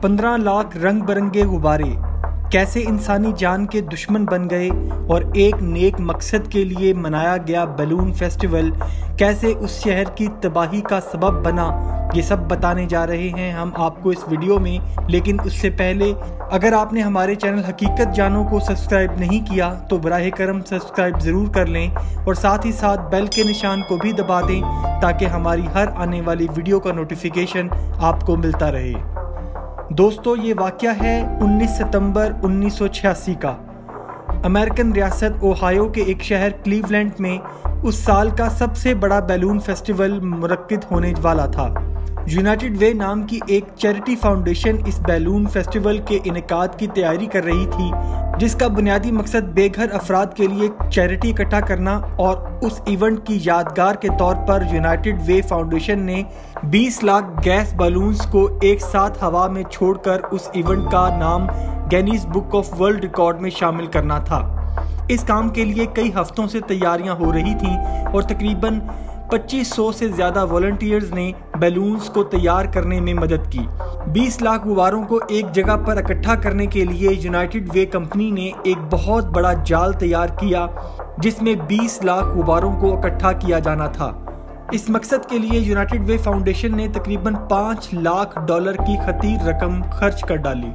15 लाख रंग बिरंगे गुब्बारे कैसे इंसानी जान के दुश्मन बन गए और एक नेक मकसद के लिए मनाया गया बैलून फेस्टिवल कैसे उस शहर की तबाही का सबब बना, ये सब बताने जा रहे हैं हम आपको इस वीडियो में। लेकिन उससे पहले अगर आपने हमारे चैनल हकीकत जानो को सब्सक्राइब नहीं किया तो बराह करम सब्सक्राइब ज़रूर कर लें और साथ ही साथ बेल के निशान को भी दबा दें ताकि हमारी हर आने वाली वीडियो का नोटिफिकेशन आपको मिलता रहे। दोस्तों, ये वाक़या है 19 सितंबर 1986 का। अमेरिकन रियासत ओहायो के एक शहर क्लीवलैंड में उस साल का सबसे बड़ा बैलून फेस्टिवल मुनक्किद होने वाला था। यूनाइटेड वे नाम की एक चैरिटी फाउंडेशन इस बैलून फेस्टिवल के इनेकाद की तैयारी कर रही थी, जिसका बुनियादी मकसद बेघर अफराद के लिए चैरिटी इकट्ठा करना। और उस इवेंट की यादगार के तौर पर यूनाइटेड वे फाउंडेशन ने 20 लाख गैस बैलून्स को एक साथ हवा में छोड़कर उस इवेंट का नाम Guinness Book of World Record में शामिल करना था। इस काम के लिए कई हफ्तों से तैयारियां हो रही थीं और तकरीबन 2500 से ज़्यादा वॉलंटियर्स ने बैलून्स को तैयार करने में मदद की। 20 लाख गुब्बारों को एक जगह पर इकट्ठा करने के लिए यूनाइटेड वे कंपनी ने एक बहुत बड़ा जाल तैयार किया जिसमें 20 लाख गुब्बारों को इकट्ठा किया जाना था। इस मकसद के लिए यूनाइटेड वे फाउंडेशन ने तकरीबन $5 लाख की खतीर रकम खर्च कर डाली।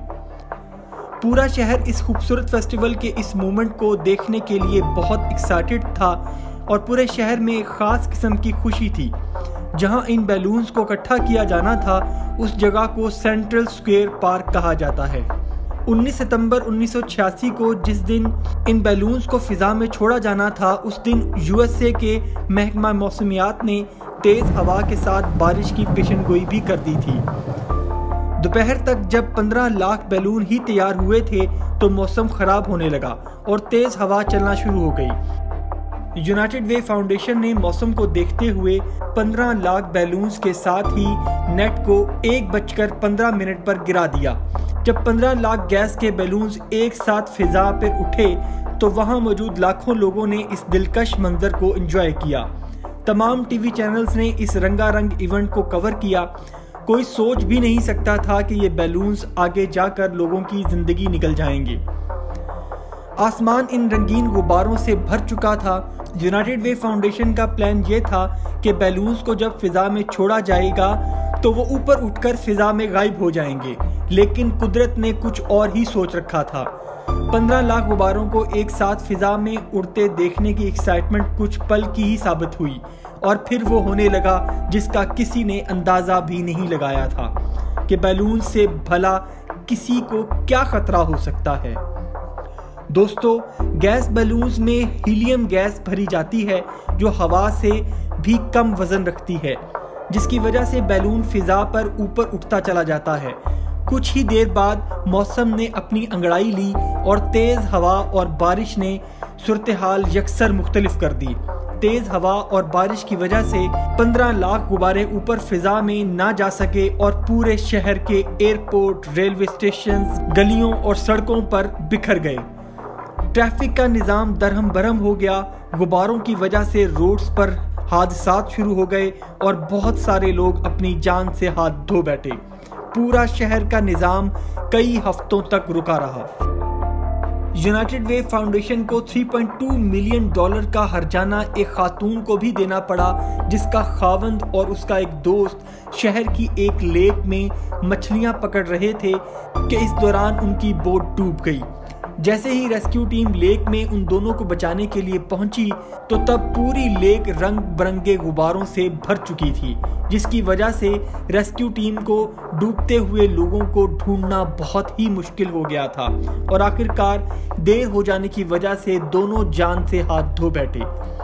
पूरा शहर इस खूबसूरत फेस्टिवल के इस मोमेंट को देखने के लिए बहुत एक्साइटेड था और पूरे शहर में एक ख़ास किस्म की खुशी थी। जहां इन बैलून्स को इकट्ठा किया जाना था उस जगह को सेंट्रल स्क्वायर पार्क कहा जाता है। 19 सितंबर 1986 को जिस दिन इन बैलून्स को फिजा में छोड़ा जाना था, उस दिन यूएसए के महकमा मौसमियात ने तेज़ हवा के साथ बारिश की पेशेनगोई भी कर दी थी। दोपहर तक जब 15 लाख बैलून ही तैयार हुए थे तो मौसम ख़राब होने लगा और तेज़ हवा चलना शुरू हो गई। यूनाइटेड वे फाउंडेशन ने मौसम को देखते हुए 15 लाख बैलून्स के साथ ही नेट को 1:15 पर गिरा दिया। जब 15 लाख गैस के बैलून्स एक साथ फिजा पर उठे तो वहां मौजूद लाखों लोगों ने इस दिलकश मंजर को एंजॉय किया। तमाम टीवी चैनल्स ने इस रंगारंग इवेंट को कवर किया। कोई सोच भी नहीं सकता था कि ये बैलून्स आगे जाकर लोगों की जिंदगी निकल जाएंगे। आसमान इन रंगीन गुब्बारों से भर चुका था। यूनाइटेड वे फाउंडेशन का प्लान ये था कि बैलून्स को जब फिजा में छोड़ा जाएगा तो वो ऊपर उठकर फिजा में गायब हो जाएंगे, लेकिन कुदरत ने कुछ और ही सोच रखा था। 15 लाख गुब्बारों को एक साथ फिजा में उड़ते देखने की एक्साइटमेंट कुछ पल की ही साबित हुई और फिर वो होने लगा जिसका किसी ने अंदाजा भी नहीं लगाया था कि बैलून से भला किसी को क्या खतरा हो सकता है। दोस्तों, गैस बैलून्स में हीलियम गैस भरी जाती है जो हवा से भी कम वजन रखती है, जिसकी वजह से बैलून फिजा पर ऊपर उठता चला जाता है। कुछ ही देर बाद मौसम ने अपनी अंगड़ाई ली और तेज़ हवा और बारिश ने सूरत हाल यकसर मुख्तलिफ कर दी। तेज हवा और बारिश की वजह से 15 लाख गुब्बारे ऊपर फिजा में ना जा सके और पूरे शहर के एयरपोर्ट, रेलवे स्टेशन, गलियों और सड़कों पर बिखर गए। ट्रैफिक का निज़ाम दरहम बरहम हो गया। गुब्बारों की वजह से रोड्स पर हादसात शुरू हो गए और बहुत सारे लोग अपनी जान से हाथ धो बैठे। पूरा शहर का निज़ाम कई हफ्तों तक रुका रहा। यूनाइटेड वे फाउंडेशन को $3.2 मिलियन का हर्जाना एक खातून को भी देना पड़ा, जिसका खावंद और उसका एक दोस्त शहर की एक लेक में मछलियां पकड़ रहे थे कि इस दौरान उनकी बोट डूब गई। जैसे ही रेस्क्यू टीम लेक में उन दोनों को बचाने के लिए पहुंची तो तब पूरी लेक रंग बिरंगे गुब्बारों से भर चुकी थी, जिसकी वजह से रेस्क्यू टीम को डूबते हुए लोगों को ढूंढना बहुत ही मुश्किल हो गया था और आखिरकार देर हो जाने की वजह से दोनों जान से हाथ धो बैठे।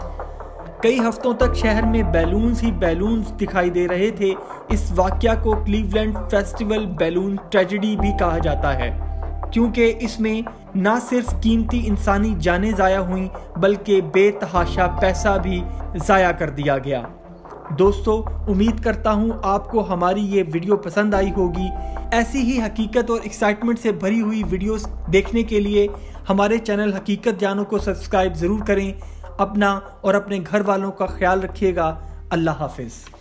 कई हफ्तों तक शहर में बैलून्स ही बैलून्स दिखाई दे रहे थे। इस वाकया को क्लीवलैंड फेस्टिवल बैलून ट्रेजेडी भी कहा जाता है, क्योंकि इसमें न सिर्फ कीमती इंसानी जानें ज़ाया हुई बल्कि बेतहाशा पैसा भी ज़ाया कर दिया गया। दोस्तों, उम्मीद करता हूँ आपको हमारी ये वीडियो पसंद आई होगी। ऐसी ही हकीकत और एक्साइटमेंट से भरी हुई वीडियोस देखने के लिए हमारे चैनल हकीकत जानो को सब्सक्राइब ज़रूर करें। अपना और अपने घर वालों का ख्याल रखिएगा। अल्लाह हाफिज़।